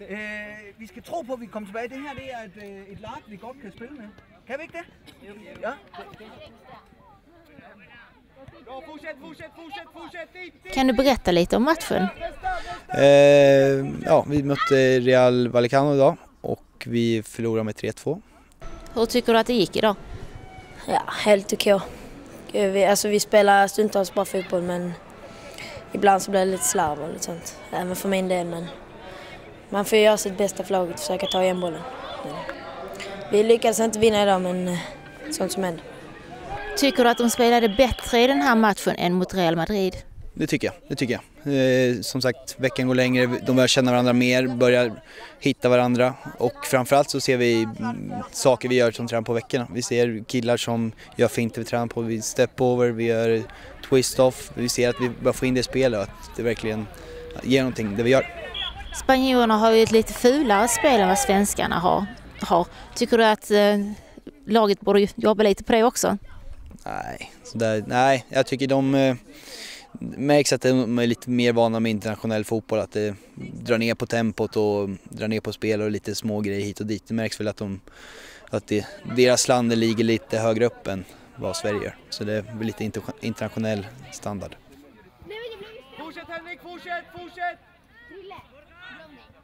Vi ska tro på, att vi kommer tillbaka. Det här det är ett lag vi gott kan spela med. Kan vi inte det? Ja. Kan du berätta lite om matchen? Ja, vi mötte Real Vallecano idag och vi förlorade med 3-2. Hur tycker du att det gick idag? Ja, helt okej. Vi spelar stundtals bra fotboll, men ibland så blir det lite slarv och lite sånt. Även för min del, men man får göra sitt bästa för laget och försöka ta igen bollen. Vi lyckades inte vinna idag, men sånt som händer. Tycker du att de spelade bättre i den här matchen än mot Real Madrid? Det tycker jag. Som sagt, veckan går längre, de börjar känna varandra mer, börjar hitta varandra och framförallt så ser vi saker vi gör som tränar på veckorna. Vi ser killar som gör fint, vi tränar på, vi step over, vi gör twist off, vi ser att vi börjar få in det i spelet och att det verkligen ger någonting det vi gör. Spanjorerna har ju ett lite fulare spel än vad svenskarna har. Tycker du att laget borde jobba lite på det också? Nej, jag tycker de märks att de är lite mer vana med internationell fotboll, att det drar ner på tempot och drar ner på spel och lite små grejer hit och dit. Det märks väl att deras land ligger lite högre upp än vad Sverige gör. Så det är väl lite internationell standard. Fortsätt Henrik, fortsätt!